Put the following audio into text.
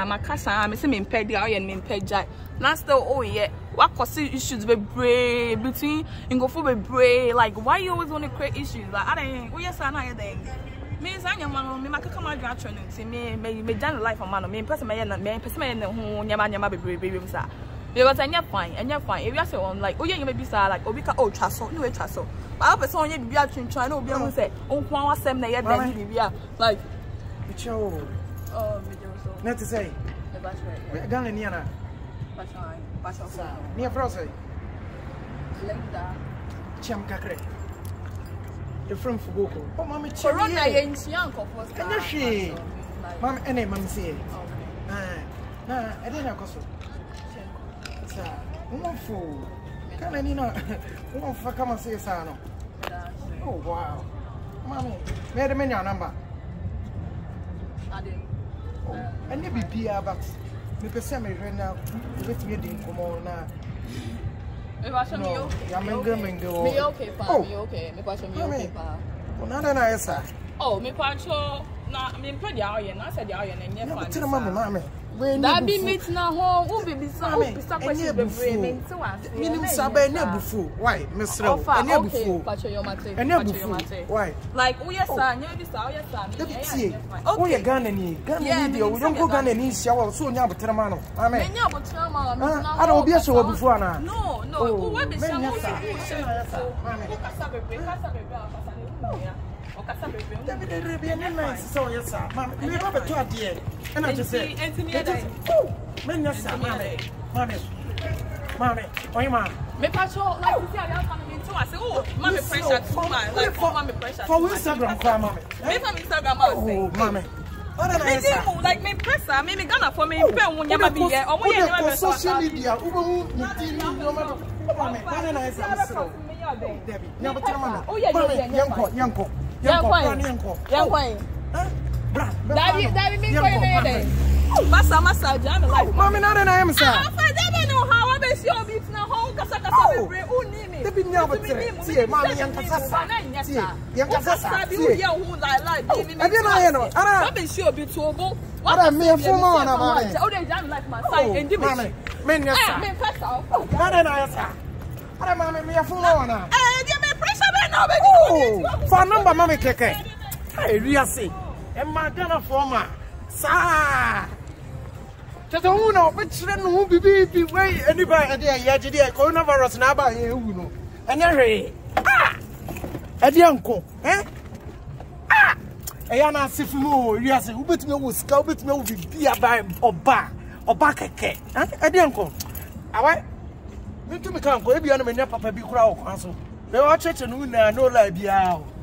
makasa me say me impede how you me impede now still oh yeah what cause issues be brave between ingofo be brave like why you always want to create issues like I don't oh yes I know you then me say nyama me makaka ma dwa atwe no nti me done life man me person me ho nyama be brave say because anya fine if you say on like oh yeah you may be say like obi ka oh traso no we traso but person on you be atwentwa na obi am say onko an wasem na ye dan bibia like Cho. oh me do so Not to say. The battery. Gana niana. Battery. Nia frose. Linda. Cham kakre. The from Fugoko. Oh mama cham. Corona ye ntianko for star. She. Mama ene mama say. Na, I didn't akoso. Sa. Wonfo. Kana ni na. Wonfa kama say sa no. Oh wow. Mama, me de menya number. And you be Pia, but me person me right now. Let me do come on now. Me passion me okay. Me okay, pa. Me okay. Me passion me okay, pa. Nada na essa. Oh, me passion na me pedi aye na said aye na nye fa. Tell mama. That be meet na home. Who be question be brave me nti wa. Minim sabe na bufu. Why? Mesro. Enya bufu. Passion your mate. Enya bufu. Why? Like oh yes sir, nya bi sir, oh yes sir. Oh yeah, Ghana ni deal. We don't go Ghana ni shower so nya botra ma no. Amen. Nya botra ma no. I don't be so bufu ana. No. Who we be say mo si Amen. Kasa bebe akasa ni. Be nice so yes sir. Mama, me ba beto ade. And I just say, oh, men yes sir, Mommy. Oh ma. Me patrol like you see I am coming into I say, oh, mommy pressure too much. Like for mommy pressure. For Instagram cry mommy. Me from Instagram I say. Oh, mommy. Like me pressure, me Ghana for me pay won nyama bi here. Omo ye nyama social media. Ubo ni TV no matter. Mommy, what na is am so. Debbie. Nyama tell mommy. Oh yeah, yanko. Bra. That me going there. Massa jam like. Mommy na na am sir. I don't know how I be see obi na ho kasa be bre uni me. Debbie nyama tere. See, mommy yankasa. See, yankasa. See, you who like baby me. I didn't know no. I be see obi to obo. What am me for mama na mommy. Oh they jam like my side and give me. Mommy, men yes sir. Me first off. Na na sir. Ara mommy me for mama na. Give me pressure be no be. Oh, for number mommy keke. Hey, Riasi. E ma Ghana for ma. Sa. Tata uno, but no bibi way anybody ya jidi coronavirus na ba ye wu no. Anya hwe. Ade anko, Ah! Eya na asifu mo Riasi, ubetime wo sika, ubetime wo bibi aba oba keke. Ade anko. Awa. Me to me kan ko e bia no me nya papa bi kura o kwan so. Me wa cheche no na no la bia o.